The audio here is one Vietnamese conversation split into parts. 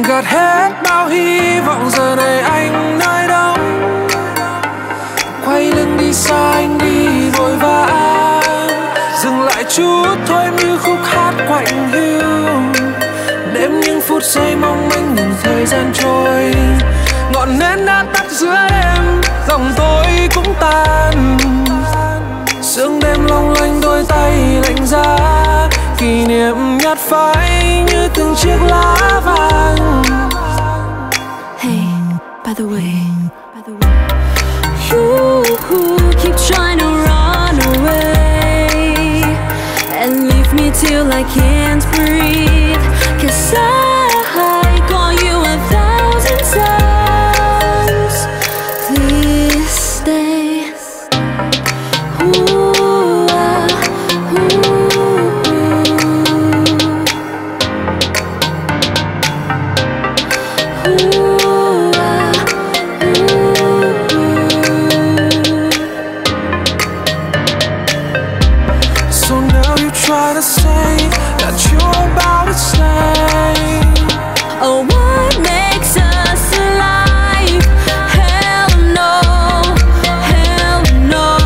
Gạt hết bao hy vọng giờ này anh nơi đâu, quay lưng đi xa anh đi vội vã, dừng lại chút thôi như khúc hát quạnh hiu, đếm những phút giây mong manh nhìn thời gian trôi. Ngọn nến đã tắt giữa đêm, dòng tối cũng tan, sương đêm long lanh đôi tay lạnh giá, kỷ niệm nhạt phai như từng chiếc lá vàng. Hey, by the way, you keep trying to run away and leave me till I can't breathe. 'Cause I call you 1,000 times. Please stay. Try to say that you're about to say, oh, what makes us alive? Hell no, hell no.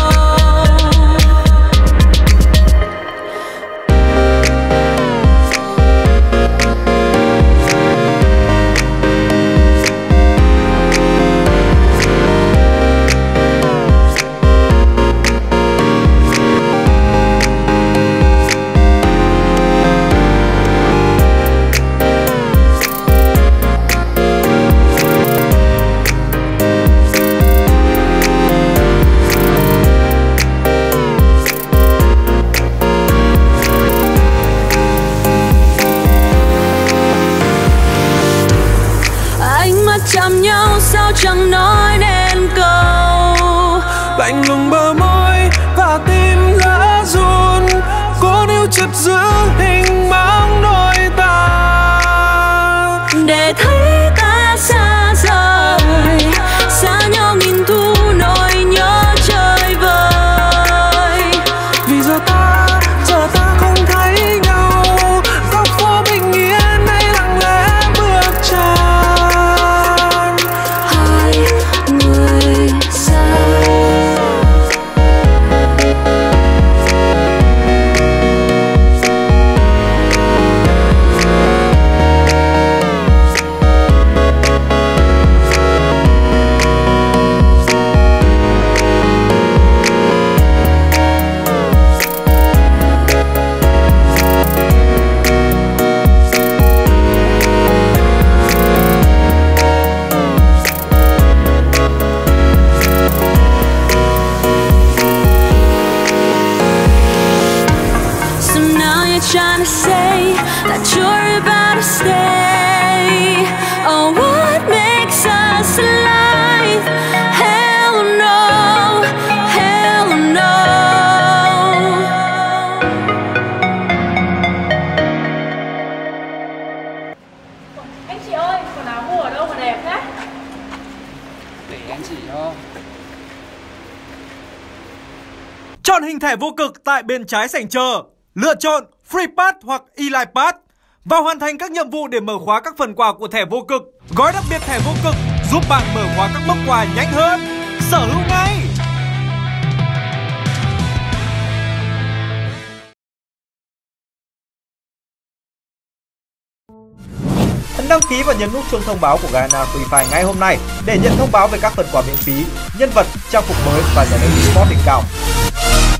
Chạm nhau sao chẳng nói nên câu, lạnh lùng bờ môi và tim lỡ run, cố níu chặt giữ hình bóng đôi ta để thấy ta xa rời, xa nhau nghìn thu nỗi nhớ chơi vơi. Vì giờ ta không thấy nhau, góc phố bình yên hay lặng lẽ bước chân. Trying to say that you're about to stay. Oh, what makes us alive? Hell no, hell no. Anh chị ơi, quần áo mua ở đâu mà đẹp thế? Để anh chỉ cho. Chọn hình thẻ vô cực tại bên trái sảnh chờ. Lựa chọn Free Pass hoặc Elite Pass và hoàn thành các nhiệm vụ để mở khóa các phần quà của thẻ vô cực. Gói đặc biệt thẻ vô cực giúp bạn mở khóa các mốc quà nhanh hơn. Sở hữu ngay! Đăng ký và nhấn nút chuông thông báo của Garena Free Fire ngay hôm nay để nhận thông báo về các phần quà miễn phí, nhân vật, trang phục mới và giải đấu eSports đỉnh cao.